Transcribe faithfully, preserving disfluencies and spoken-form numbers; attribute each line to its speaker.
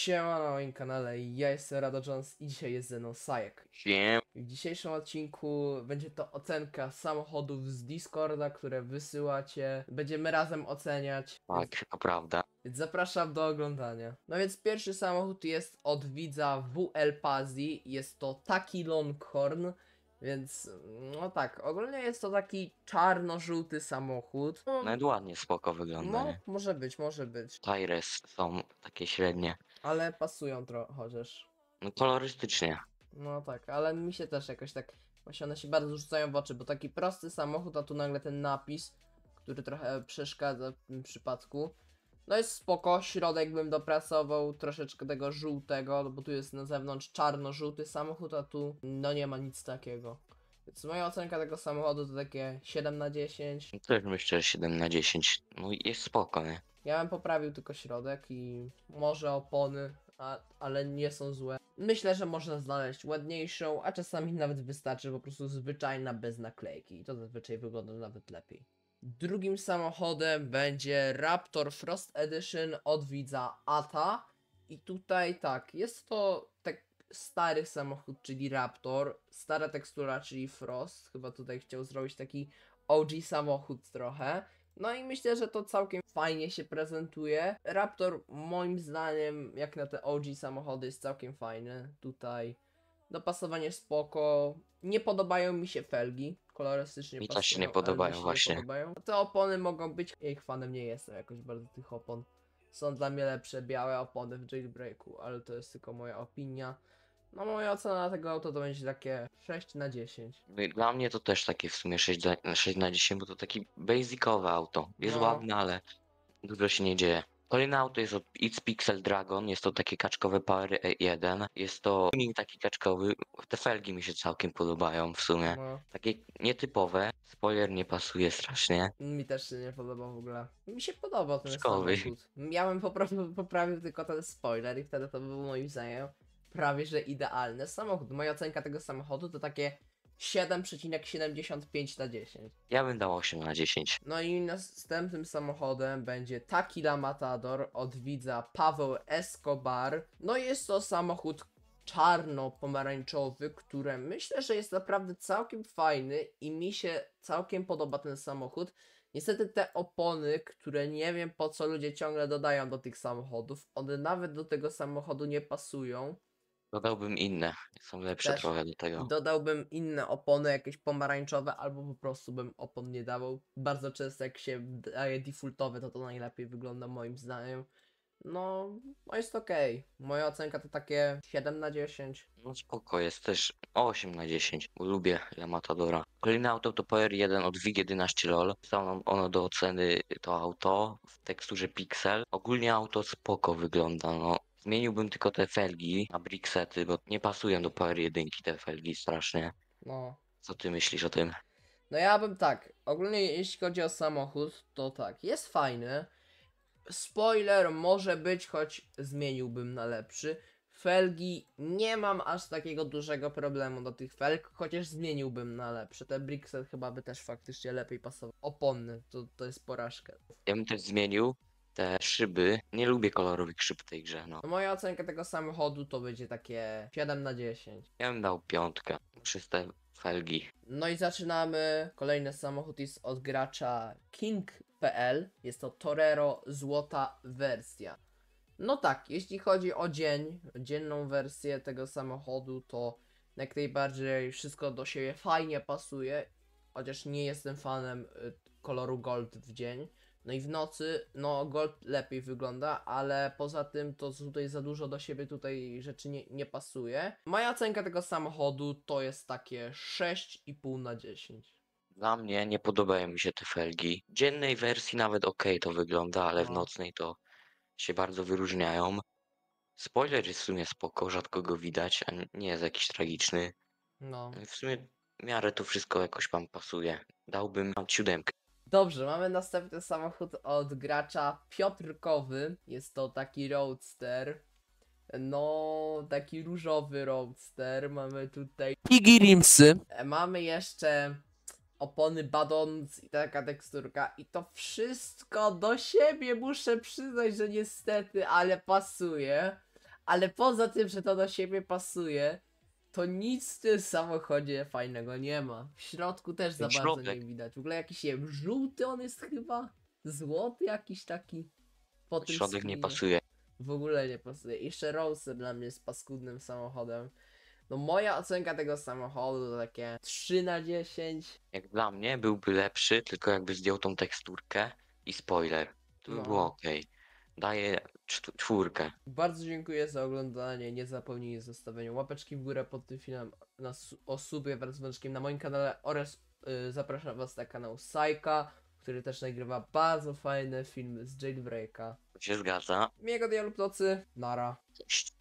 Speaker 1: Siema na moim kanale, ja jestem Rado Jones i dzisiaj jest ze mną Sajek.
Speaker 2: Siem.
Speaker 1: W dzisiejszym odcinku będzie to ocenka samochodów z Discorda, które wysyłacie. Będziemy razem oceniać, więc,
Speaker 2: Tak, to prawda.
Speaker 1: więc zapraszam do oglądania. No więc pierwszy samochód jest od widza W L Pazzi, jest to taki Longhorn. Więc, no tak, ogólnie jest to taki czarno-żółty samochód. No,
Speaker 2: Nawet ładnie, spoko wygląda,
Speaker 1: no,
Speaker 2: nie?
Speaker 1: może być, może być.
Speaker 2: Tires są takie średnie.
Speaker 1: Ale pasują trochę chociaż.
Speaker 2: No kolorystycznie.
Speaker 1: No tak, ale mi się też jakoś tak, właśnie one się bardzo rzucają w oczy, bo taki prosty samochód, a tu nagle ten napis, który trochę przeszkadza w tym przypadku. No jest spoko, środek bym dopracował troszeczkę tego żółtego, no bo tu jest na zewnątrz czarno-żółty samochód, a tu no nie ma nic takiego. Więc moja ocenka tego samochodu to takie siedem na dziesięć.
Speaker 2: Też myślę, że siedem na dziesięć. No i jest spoko, nie?
Speaker 1: Ja bym poprawił tylko środek i może opony, a, ale nie są złe. Myślę, że można znaleźć ładniejszą, a czasami nawet wystarczy po prostu zwyczajna bez naklejki. I to zazwyczaj wygląda nawet lepiej. Drugim samochodem będzie Raptor Frost Edition od widza Ata. I tutaj tak, jest to tak stary samochód, czyli Raptor. Stara tekstura, czyli Frost. Chyba tutaj chciał zrobić taki O G samochód trochę. No i myślę, że to całkiem fajnie się prezentuje. Raptor moim zdaniem, jak na te O G samochody, jest całkiem fajny. Tutaj dopasowanie spoko. Nie podobają mi się felgi. Kolorystycznie
Speaker 2: Mi
Speaker 1: pasują,
Speaker 2: też się nie
Speaker 1: ale
Speaker 2: podobają
Speaker 1: mi się
Speaker 2: właśnie.
Speaker 1: Nie podobają. Te opony mogą być, ja ich fanem nie jestem jakoś bardzo tych opon. Są dla mnie lepsze białe opony w jailbreaku, ale to jest tylko moja opinia. No moja ocena na tego auto to będzie takie sześć na dziesięć.
Speaker 2: No i dla mnie to też takie w sumie sześć na, sześć na dziesięć, bo to taki basicowe auto. Jest
Speaker 1: No.
Speaker 2: ładne, ale dużo się nie dzieje. Kolejne auto jest od It's Pixel Dragon, jest to takie kaczkowe Power jeden. Jest to tuning taki kaczkowy. Te felgi mi się całkiem podobają w sumie.
Speaker 1: No.
Speaker 2: Takie nietypowe. Spoiler nie pasuje strasznie.
Speaker 1: Mi też się nie podoba w ogóle. Mi się podoba ten
Speaker 2: Szkoły.
Speaker 1: samochód. Ja bym poprawił, poprawił tylko ten spoiler i wtedy to by był moim zdaniem prawie że idealny samochód. Moja ocenka tego samochodu to takie siedem przecinek siedemdziesiąt pięć na dziesięć.
Speaker 2: Ja bym dał osiem na dziesięć.
Speaker 1: No i następnym samochodem będzie Takila Matador od widza Paweł Escobar. No i jest to samochód czarno-pomarańczowy, który myślę, że jest naprawdę całkiem fajny i mi się całkiem podoba ten samochód. Niestety te opony, które nie wiem po co ludzie ciągle dodają do tych samochodów, one nawet do tego samochodu nie pasują.
Speaker 2: Dodałbym inne. Są lepsze
Speaker 1: Też
Speaker 2: trochę do tego.
Speaker 1: dodałbym inne opony, jakieś pomarańczowe, albo po prostu bym opon nie dawał. Bardzo często jak się daje defaultowe, to to najlepiej wygląda moim zdaniem. No, no jest okej. Moja ocenka to takie siedem na dziesięć.
Speaker 2: No spoko, jest też osiem na dziesięć, bo lubię La Matadora. Kolejne auto to Power jeden od W I G jedenaście LOL. Stało ono do oceny to auto w teksturze Pixel. Ogólnie auto spoko wygląda, no. Zmieniłbym tylko te felgi na bricksety, bo nie pasują do Power jeden te felgi strasznie.
Speaker 1: No.
Speaker 2: Co ty myślisz o tym?
Speaker 1: No ja bym tak, ogólnie jeśli chodzi o samochód, to tak, jest fajny. Spoiler może być, choć zmieniłbym na lepszy. Felgi, nie mam aż takiego dużego problemu do tych felg, chociaż zmieniłbym na lepsze. Te brickset chyba by też faktycznie lepiej pasowały. Opony, to, to jest porażka.
Speaker 2: Ja bym też zmienił te szyby. Nie lubię kolorowych szyb w tej grze, no.
Speaker 1: No moja ocenka tego samochodu to będzie takie siedem na dziesięć.
Speaker 2: Ja bym dał piątkę przez te felgi.
Speaker 1: No i zaczynamy. Kolejny samochód jest od gracza king kropka p l. Jest to Torero złota wersja. No tak, jeśli chodzi o dzień, dzienną wersję tego samochodu, to jak najbardziej wszystko do siebie fajnie pasuje. Chociaż nie jestem fanem y, koloru gold w dzień. No i w nocy, no gold lepiej wygląda, ale poza tym to tutaj za dużo do siebie tutaj rzeczy nie, nie pasuje. Moja ocenka tego samochodu to jest takie sześć i pół na dziesięć.
Speaker 2: Dla mnie nie podobają mi się te felgi. W dziennej wersji nawet ok to wygląda, ale w
Speaker 1: No.
Speaker 2: nocnej to się bardzo wyróżniają. Spoiler jest w sumie spoko, rzadko go widać, a nie jest jakiś tragiczny.
Speaker 1: No.
Speaker 2: W sumie w miarę to wszystko jakoś wam pasuje. Dałbym tam siódemkę.
Speaker 1: Dobrze, mamy następny samochód od gracza Piotrkowy. Jest to taki roadster. No, taki różowy roadster. Mamy tutaj Piggy Rimsy. Mamy jeszcze opony Badons i taka teksturka. I to wszystko do siebie muszę przyznać, że niestety, ale pasuje. Ale poza tym, że to do siebie pasuje, to nic w tym samochodzie fajnego nie ma. W środku też za
Speaker 2: Ten
Speaker 1: bardzo
Speaker 2: środek.
Speaker 1: nie widać. W ogóle jakiś, nie wiem, żółty on jest chyba? Złoty jakiś taki? Po tym
Speaker 2: Środek nie
Speaker 1: screenie.
Speaker 2: pasuje.
Speaker 1: W ogóle nie pasuje. Jeszcze Roadster dla mnie jest paskudnym samochodem. No moja ocenka tego samochodu to takie trzy na dziesięć.
Speaker 2: Jak dla mnie byłby lepszy, tylko jakby zdjął tą teksturkę i spoiler. To by było
Speaker 1: No.
Speaker 2: ok. Daję czt- czwórkę.
Speaker 1: Bardzo dziękuję za oglądanie. Nie zapomnij o zostawieniu łapeczki w górę pod tym filmem na su- o subie wraz z dzwoneczkiem na moim kanale oraz y, zapraszam was na kanał Sajka, który też nagrywa bardzo fajne filmy z Jailbreaka.
Speaker 2: To się zgadza.
Speaker 1: Miłego dnia lub nocy. Nara.
Speaker 2: Cześć.